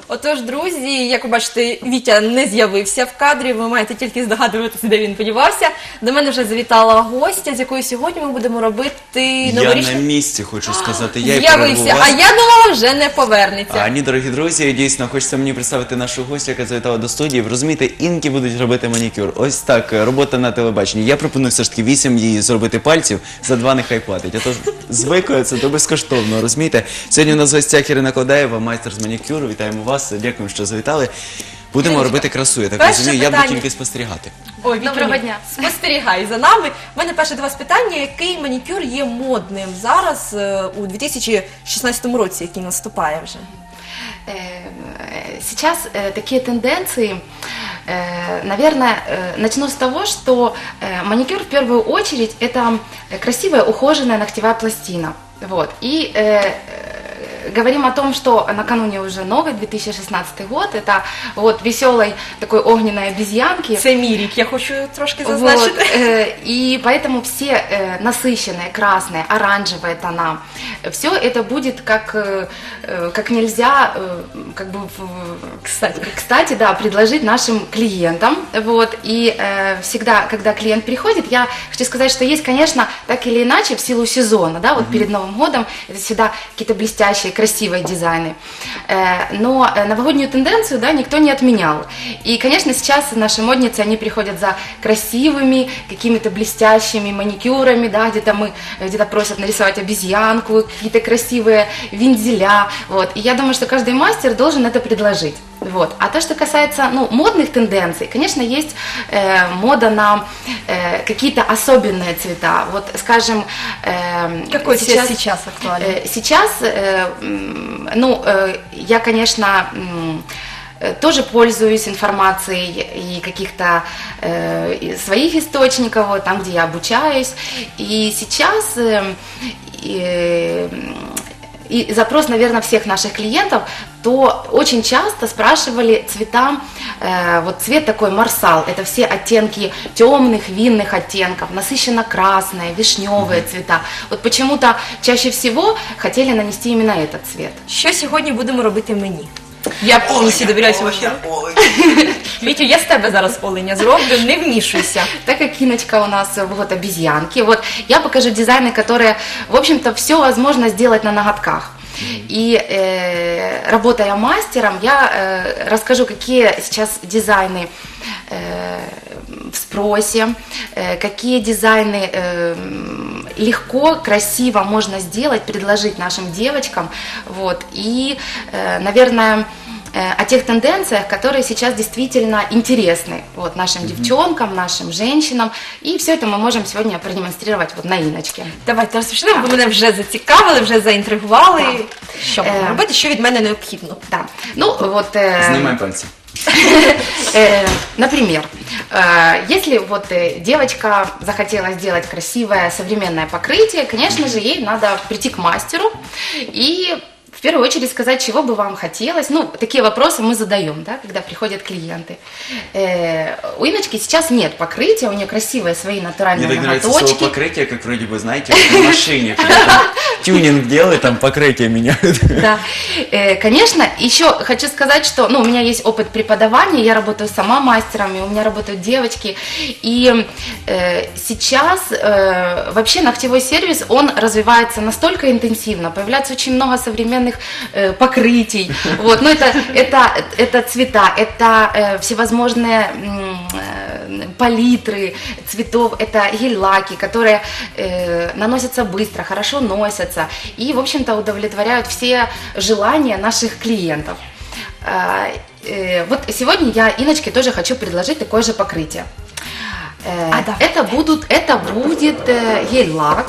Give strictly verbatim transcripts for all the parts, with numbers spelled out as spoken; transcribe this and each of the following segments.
Отож, друзі, як ви бачите, Вітя не з'явився в кадрі, ви маєте тільки здогадуватися, де він подівався. До мене вже завітала гостя, з якою сьогодні ми будемо робити новорічні... Я на місці, хочу сказати, я і З'явився, а я думала, вже не повернеться. А, ні, дорогі друзі, дійсно, хочеться мені представити нашу гостю, яка завітала до студії. Ви розумієте, інки будуть робити манікюр. Ось так, робота на телебаченні. Я пропоную все ж таки вісім її зробити пальців, за два нехай платить. А то звикли, це то безкоштовно, розумієте? Сьогодні у нас в гостях Ірина Кладаєва, майстер з манікюру. Вітаємо вас, дякуємо, що завітали. Будемо Іриночка, робити красу, я так перше розумію, я буду питання. тільки спостерігати. Ой, Доброго Вітюня, дня. Спостерігай за нами. У мене перше до вас питання, який манікюр є модним зараз е, у дві тисячі шістнадцятому році, який наступає вже? Э, Сейчас э, такие тенденции, э, наверное, э, начну с того, что э, маникюр в первую очередь это красивая ухоженная ногтевая пластина. Вот. И э, говорим о том, что накануне уже новый две тысячи шестнадцатый год, это вот веселой такой огненной обезьянки. Це мій рік, я хочу трошки Вот, зазначити. э, и поэтому все э, насыщенные, красные, оранжевые тона, все это будет как, э, э, как нельзя, э, как бы, в- Кстати. кстати, да, предложить нашим клиентам. Вот, и э, всегда, когда клиент приходит, я хочу сказать, что есть, конечно, так или иначе, в силу сезона, да, вот перед Новым годом, это всегда какие-то блестящие, красивые дизайны. Э, но э, новогоднюю тенденцию, да, никто не отменял. И, конечно, сейчас наши модницы, они приходят за красивыми, какими-то блестящими маникюрами, да, где-то мы, где-то просят нарисовать обезьянку, какие-то красивые вензеля, вот. И я думаю, что каждый мастер должен это предложить. Вот. А то, что касается, ну, модных тенденций, конечно, есть э, мода на э, какие-то особенные цвета. Вот, скажем, э, Какой сейчас, сейчас актуален? э, сейчас, э, м, ну, э, я, конечно, м, э, тоже пользуюсь информацией и каких-то э, и своих источников, вот, там, где я обучаюсь. И сейчас э, э, и запрос, наверное, всех наших клиентов, то очень часто спрашивали цвета, э, вот цвет такой марсал, это все оттенки темных, винных оттенков, насыщенно красные, вишневые цвета. Вот почему-то чаще всего хотели нанести именно этот цвет. Що сьогодні будемо робити мені? Я повністю довіряюся вашій. Вітю, я з тебе зараз оленя зроблю, не вмішуйся. Так как Иночка у нас э, вот обезьянки, вот я покажу дизайны, которые, в общем-то, все возможно сделать на ноготках. И э, работая мастером, я э, расскажу, какие сейчас дизайны э, в спросе, э, какие дизайны э, легко, красиво можно сделать, предложить нашим девочкам. Вот. И, э, наверное, о тех тенденциях, которые сейчас действительно интересны вот, нашим mm-hmm. девчонкам, нашим женщинам. И все это мы можем сегодня продемонстрировать вот на Іночці. Давайте розпочнемо, бо мене вже зацікавили, вже заінтригували. Що будемо Е, робити, що від мене необхідно? Да. Ну, вот, э, Знімай пальці. э, например, э, если вот э, девочка захотела сделать красивое современное покрытие, конечно же, ей надо прийти к мастеру и в первую очередь сказать, чего бы вам хотелось. Ну, такие вопросы мы задаем, да, когда приходят клиенты. Э, у Иночки сейчас нет покрытия, у нее красивые свои натуральные Мне так нравится ноготочки. слово покрытие, как вроде бы, знаете, вот на машине. Там тюнинг делает, там покрытие меняют. Да. Э, Конечно, еще хочу сказать, что ну, у меня есть опыт преподавания, я работаю сама мастером, и у меня работают девочки. И э, сейчас э, вообще ногтевой сервис, он развивается настолько интенсивно, появляется очень много современных э, покрытий. Вот. Но это, это, это цвета, это э, всевозможные м, э, палитры цветов, это гель-лаки, которые э, наносятся быстро, хорошо носятся и, в общем-то, удовлетворяют все желания наших клиентов. А, э, вот сегодня я Иночке тоже хочу предложить такое же покрытие. Э, А, да. это, будут, это будет э, гель-лак.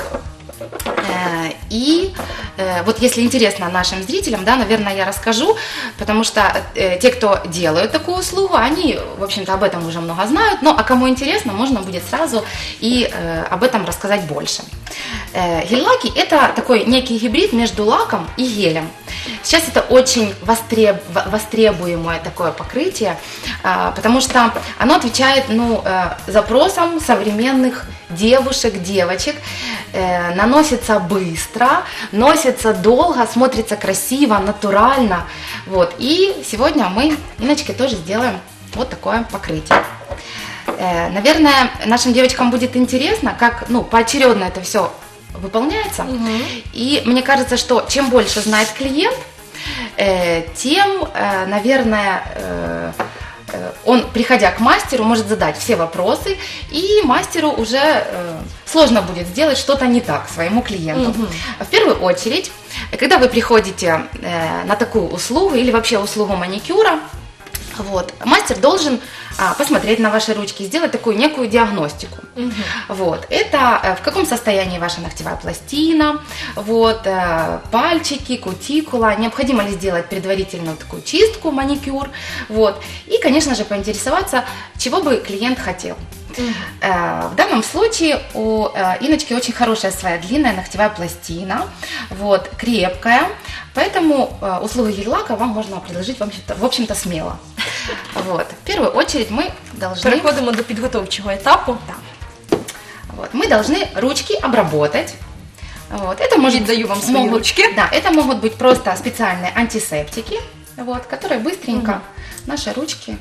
Э, И э, вот если интересно нашим зрителям, да, наверное, я расскажу, потому что э, те, кто делают такую услугу, они, в общем-то, об этом уже много знают, но а кому интересно, можно будет сразу и э, об этом рассказать больше. Э, гель-лаки – это такой некий гибрид между лаком и гелем. Сейчас это очень востреб... востребуемое такое покрытие, э, потому что оно отвечает ну, э, запросам современных девушек, девочек, э, наносится быстро, носится долго, смотрится красиво, натурально. Вот. И сегодня мы, Инночке, тоже сделаем вот такое покрытие. Э, наверное, нашим девочкам будет интересно, как ну, поочередно это все выполняется. Угу. И мне кажется, что чем больше знает клиент, э, тем, э, наверное, э, он, приходя к мастеру, может задать все вопросы, и мастеру уже э, сложно будет сделать что-то не так своему клиенту. Угу. В первую очередь, когда вы приходите э, на такую услугу или вообще услугу маникюра, вот, мастер должен а, посмотреть на ваши ручки, сделать такую некую диагностику. Угу. Вот, это э, в каком состоянии ваша ногтевая пластина, вот, э, пальчики, кутикула, необходимо ли сделать предварительную такую чистку, маникюр, вот, и, конечно же, поинтересоваться, чего бы клиент хотел. Угу. Э, в данном случае у э, Инночки очень хорошая своя длинная ногтевая пластина, вот, крепкая, поэтому э, услугу гель-лака вам можно предложить, в общем-то, в общем-то смело. Вот. В первую очередь мы должны... Переходимо до підготовчого етапу. Да. Вот. Мы должны ручки обработать. Вот. Это может... Даю вам свои могут, ручки. Да, это могут быть просто специальные антисептики, вот, которые быстренько угу. наши ручки...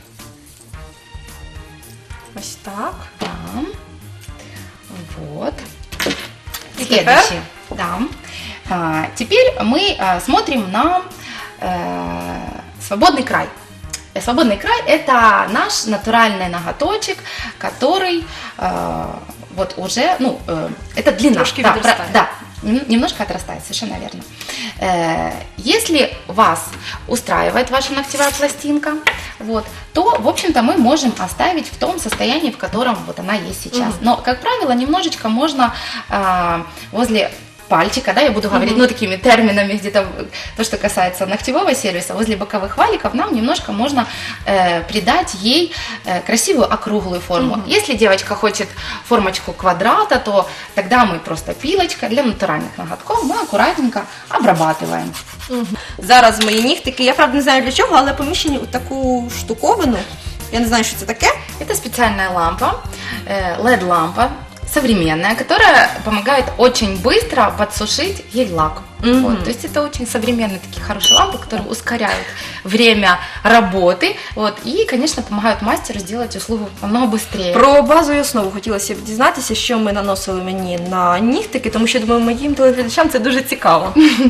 Ось так. Да. Вот. И следующий. Да. А, теперь мы а, смотрим на э, свободный край. Свободный край – это наш натуральный ноготочек, который э, вот уже, ну, э, это длина. Трошки да, подрастает. Да, немножко отрастает, совершенно верно. Э, если вас устраивает ваша ногтевая пластинка, вот, то, в общем-то, мы можем оставить в том состоянии, в котором вот она есть сейчас. Угу. Но, как правило, немножечко можно э, возле пальчика, да, я буду говорить, mm-hmm. ну, такими терминами, где-то то, что касается ногтевого сервиса, возле боковых валиков нам немножко можно э, придать ей э, красивую округлую форму. Mm-hmm. Если девочка хочет формочку квадрата, то тогда мы просто пилочкой для натуральных ноготков мы аккуратненько обрабатываем. Mm-hmm. Зараз мої нігтики, я правда не знаю для чого, але поміщені у таку штуковину, я не знаю, що це таке. Это специальная лампа, э, эл и ди-лампа, современная, которая помогает очень быстро подсушить гель-лак. Mm-hmm. Вот, то есть это очень современные такие хорошие лампы, которые ускоряют время работы, вот, и, конечно, помогают мастеру сделать услугу намного быстрее. Про базову основу хотілося б дізнатися, що ми наносили мені на нігтики, тому що, думаю, моїм телеглядачам це дуже цікаво.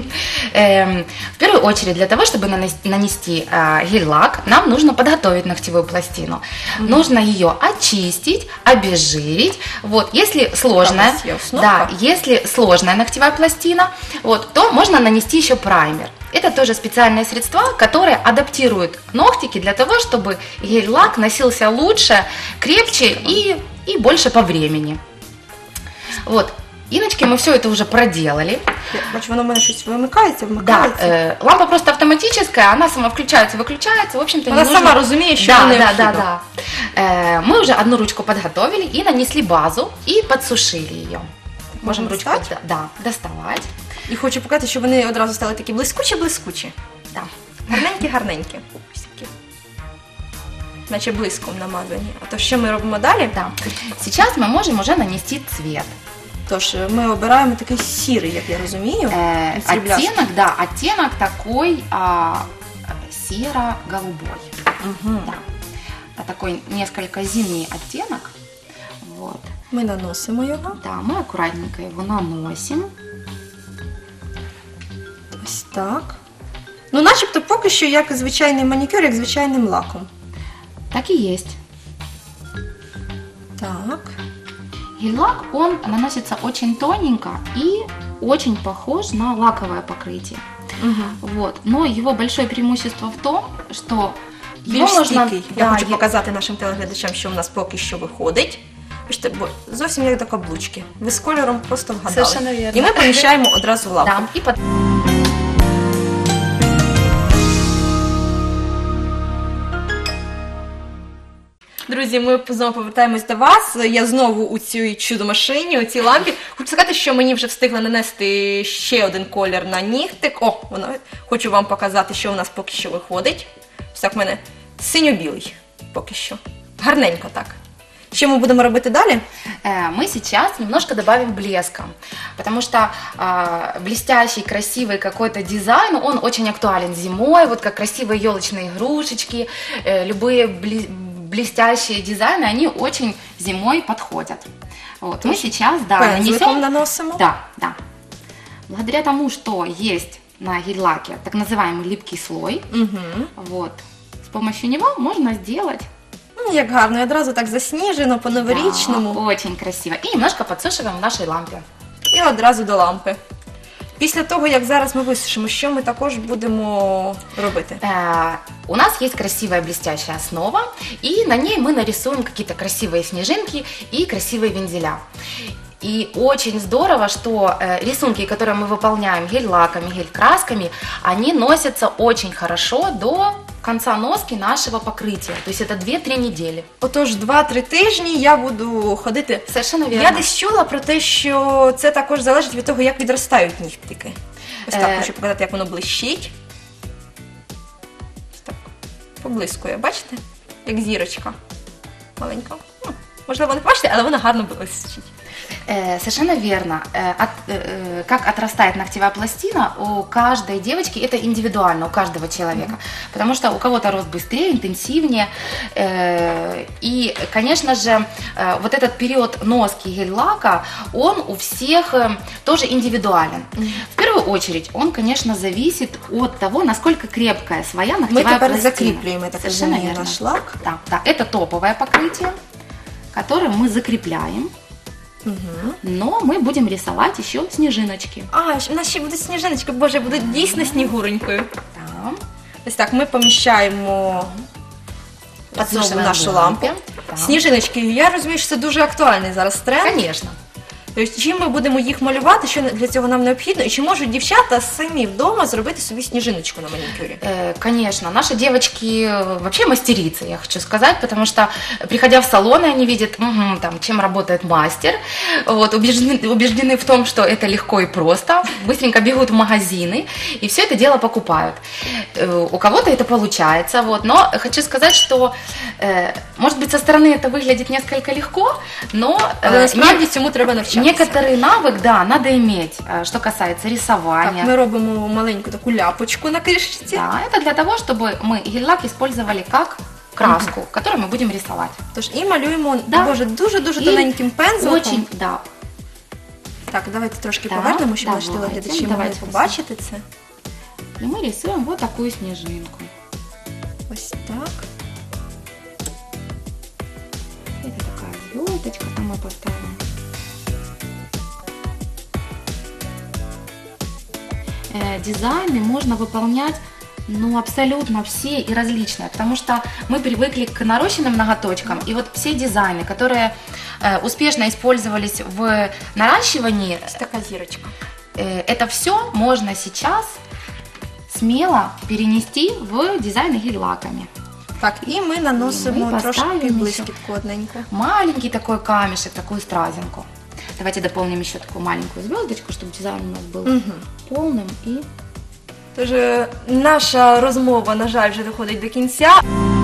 В первую очередь, для того, чтобы нанести гель-лак, нам нужно подготовить ногтевую пластину. Mm-hmm. Нужно ее очистить, обезжирить. Вот, если сложная, да, если сложная ногтевая пластина, вот, то можно нанести еще праймер. Это тоже специальные средства, которые адаптируют ногтики для того, чтобы гель-лак носился лучше, крепче и, и больше по времени. Вот. Инночки, мы все это уже проделали. Бачу, воно в мене щось вимикається, вмикається. Да, э, лампа просто автоматическая, она сама включается, выключается, в общем-то не она нужно... сама разумеет, что да, она да, да, да. Э, мы уже одну ручку подготовили и нанесли базу, и подсушили ее. Можем ручку достать? Да, доставать. І хочу показати, що вони одразу стали такі блискучі-блискучі. Да. Гарненькі-гарненькі. Наче блиском намазані. А то що ми робимо далі? Да. Сейчас мы можем уже нанести цвет. Тож, ми обираємо такий сірий, як я розумію. Э, оттенок, да, оттенок такой а, серо-голубой. Угу. Да. А такой несколько зимний оттенок. Вот. Ми наносимо його. Да, мы аккуратненько его наносим. Ось так. Ну, начебто поки що як звичайний манікюр, як звичайним лаком. Так и есть. Так. Гель-лак, он наносится очень тоненько и очень похож на лаковое покрытие. Угу. Вот. Но его большое преимущество в том, что Більш его можно... стійкий. Я Да, хочу е- показати нашим телеглядачам, що в нас поки що виходить. Бачите, бо зовсім як до каблучки. Ви з кольором просто вгадали. Совершенно вірно. І ми поміщаємо одразу в лапу. Да, и под... Друзі, друзі, ми знову повертаємось до вас. Я знову у цій чудо-машині, у цій лампі. Хочу сказати, що мені вже встигли нанести ще один колір на нігтик. О, воно. Хочу вам показати, що у нас поки що виходить. Ось так в мене синьо-білий поки що. Гарненько так. Що ми будемо робити далі? Э, Мы сейчас немножко добавим блеска, потому что э, блестящий, красивый какой-то дизайн, он очень актуален зимой, вот как красивые елочные игрушечки, э, любые бле- блестящие дизайны, они очень зимой подходят. Вот, мы сейчас, да, Пензликом нанесем... наносимо. Да, да. Благодаря тому, что есть на гель-лаке так называемый липкий слой, Угу. вот, с помощью него можно сделать... Ну, як гарно, і одразу так засніжено, по-новорічному. Да, очень красиво. И немножко подсушиваем в нашей лампе. І одразу до лампи. Після того, як зараз ми висушимо, що ми також будемо робити? Э, У нас есть красивая блестящая основа, и на ней мы нарисуем какие-то красивые снежинки и красивые вензеля. И очень здорово, что э, рисунки, которые мы выполняем гель-лаками, гель-красками, они носятся очень хорошо до конца носки нашего покрытия. То есть это две-три недели. Отож, два-три тижні я буду ходити. Совершенно верно. Я десь чула про те, що це також залежить від того, як відростають нігтики. Ось так Е. хочу показати, як воно блищить. Ось так. Поблискує, бачите? Як зірочка. Маленька. Ну, можливо, не бачите, але вона гарно блищить. Э, Совершенно верно. Э, от- э, Как отрастает ногтевая пластина, у каждой девочки это индивидуально, у каждого человека. Потому что у кого-то рост быстрее, интенсивнее. Э, И, конечно же, э, вот этот период носки гель-лака, он у всех э, тоже индивидуален. В первую очередь, он, конечно, зависит от того, насколько крепкая своя Ми ногтевая тепер пластина. закріплюємо, я так Совершенно розумію, верно. наш лак. Да, да, это топовое покрытие, которое мы закрепляем. Угу. Но мы будем рисовать еще снежиночки. А, ж- у нас ще будуть сніжиночки, боже, будуть дійсно снігуренькою. Да. Ось так, ми поміщаємо знову Подсушиваем нашу в лампу. Да. Сніжиночки, я розумію, що це дуже актуальний зараз тренд. Конечно. Тобто, чим ми будемо їх малювати, що для цього нам необхідно, і чи можуть дівчата самі вдома зробити собі сніжиночку на манікюрі? Э, Конечно, наши девочки э, вообще мастерицы, я хочу сказать, потому что, приходя в салоны, они видят, мгм, там, чем работает мастер, вот, убеждены, убеждены в том, что это легко и просто, быстренько бегут в магазины и все это дело покупают. Э, У кого-то это получается, вот, но хочу сказать, что, э, может быть, со стороны это выглядит несколько легко, но Але э, насправді цьому треба навчатися. некоторый навык, да, надо иметь, э, что касается рисования. Так, ми робимо маленьку таку ляпочку на кришці. Да, это для того, чтобы мы гель-лак использовали как краску, которую мы будем рисовать. Тож і малюємо, Да. боже, дуже-дуже І тоненьким пензликом. Очень, да. Так, давайте трошки Так, повернемо, щоб наші давайте, телеглядачі могли давайте побачити це. И мы рисуем вот такую снежинку. Ось так. Это такая звездочка, там мы поставим. Э, Дизайны можно выполнять, ну, абсолютно все и различные, потому что мы привыкли к нарощенным ноготочкам, и вот все дизайны, которые э, успешно использовались в наращивании, Ось така зірочка. э, это все можно сейчас смело перенести в дизайны гель-лаками. Так, і ми наносимо І ми трошки поставимо блискітку одненьку. Маленький такой камешек, такую стразинку. Давайте дополним еще такую маленькую звездочку, чтобы дизайн у нас был Мгм. полным и... Тож е, наша розмова, на жаль, вже доходить до кінця.